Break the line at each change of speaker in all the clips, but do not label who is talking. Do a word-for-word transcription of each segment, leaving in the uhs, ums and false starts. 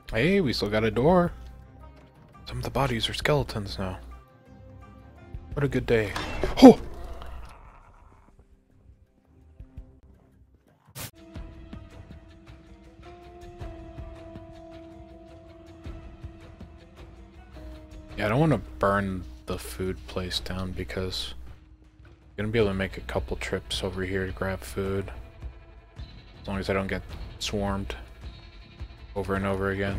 Hey, we still got a door. Some of the bodies are skeletons now. What a good day. Oh! Yeah, I don't want to burn the food place down because I'm going to be able to make a couple trips over here to grab food. As long as I don't get swarmed over and over again.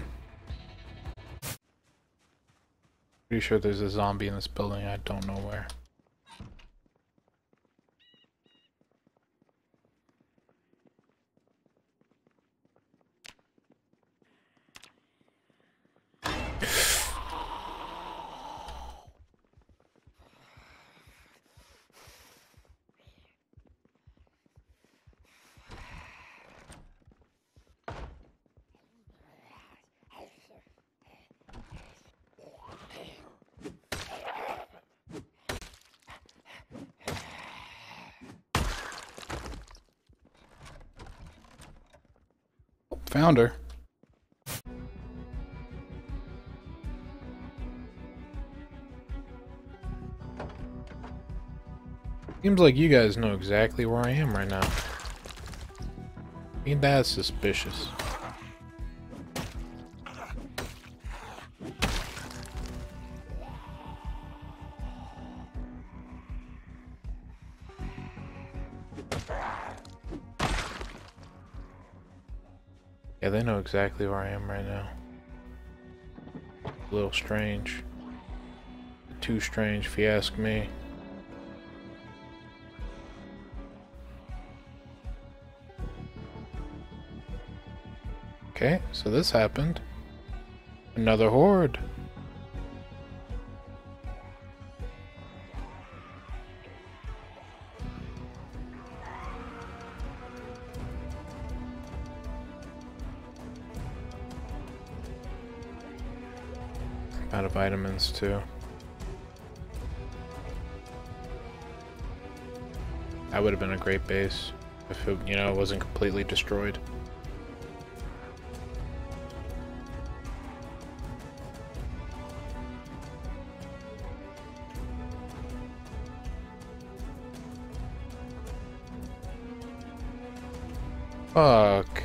Pretty sure there's a zombie in this building, I don't know where. Found her. Seems like you guys know exactly where I am right now. Ain't that suspicious? Yeah, they know exactly where I am right now. A little strange. Too strange if you ask me. Okay, so this happened. Another horde. Out of vitamins too. That would have been a great base if it, you know, wasn't completely destroyed. Fuck.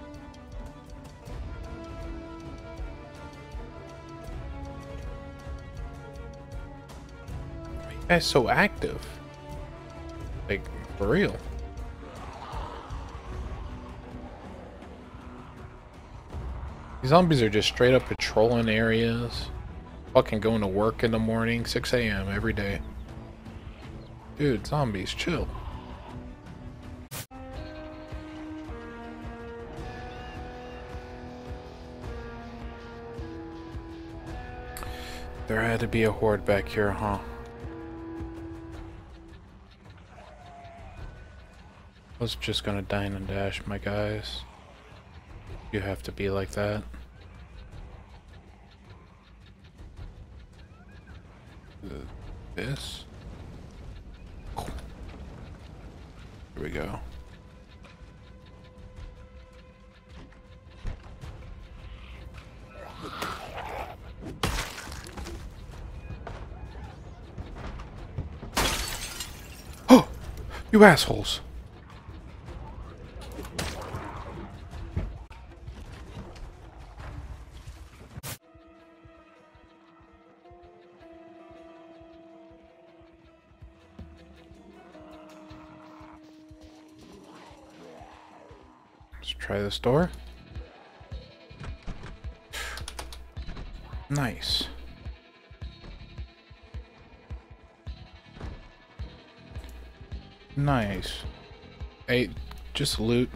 Why are you guys so active? Like, for real. These zombies are just straight up patrolling areas. Fucking going to work in the morning, six A M every day. Dude, zombies, chill. There had to be a horde back here, huh? I was just gonna dine and dash, my guys. You have to be like that. Uh, this? Oh. Here we go. Oh! You assholes! Let's try this door. Nice. Nice. Hey, just loot.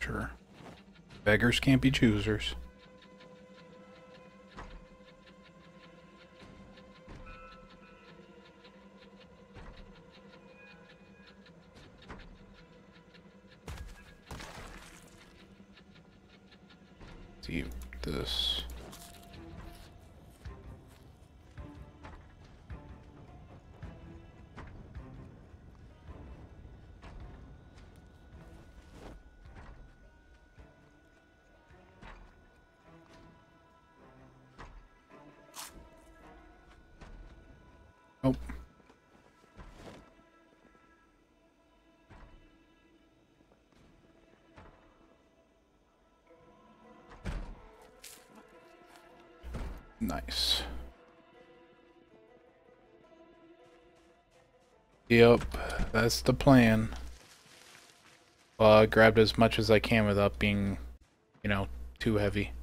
Sure. Beggars can't be choosers. See this. Oh. Nice. Yep, that's the plan. Well, I grabbed as much as I can without being, you know, too heavy.